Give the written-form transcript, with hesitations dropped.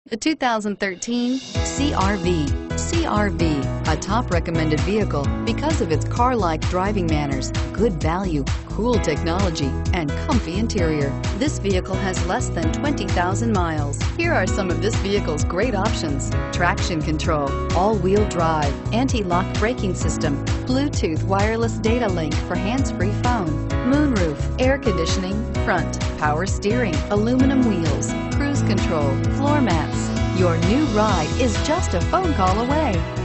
The 2013 CR-V. CR-V, a top recommended vehicle because of its car-like driving manners, good value, cool technology, and comfy interior. This vehicle has less than 20,000 miles. Here are some of this vehicle's great options: traction control, all-wheel drive, anti-lock braking system, Bluetooth wireless data link for hands-free phone, moonroof, air conditioning, front, power steering, aluminum wheels, cruise control, floor mats. Your new ride is just a phone call away.